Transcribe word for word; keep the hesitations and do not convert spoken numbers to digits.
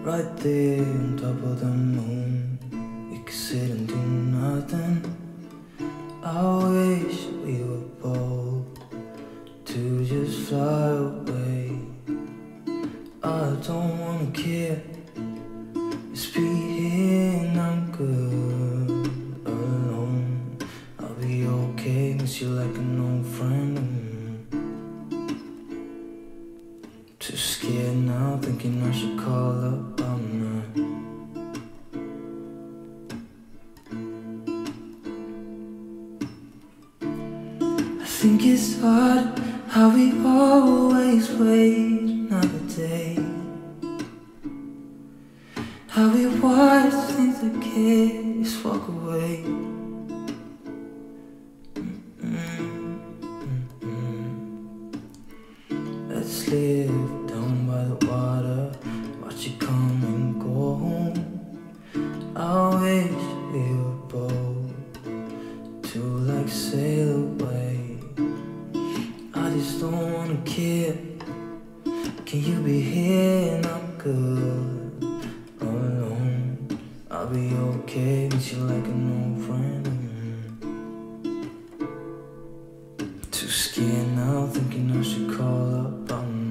right there on top of the moon. We could sit and do nothing. I wish we were bold to just fly away. I don't wanna care, just be here and I'm good alone. I'll be okay, miss you like an old friend. Too scared now, thinking I should call up all night. I think it's hard how we always wait another day, how we watch things that can't just walk away. Let's live down by the water, watch it come and go home. I wish we were bold to like sail away. I just don't wanna care. Can you be here and I'm good alone? I'll be okay, miss you like an old friend. Too scared now, thinking I should call up all night.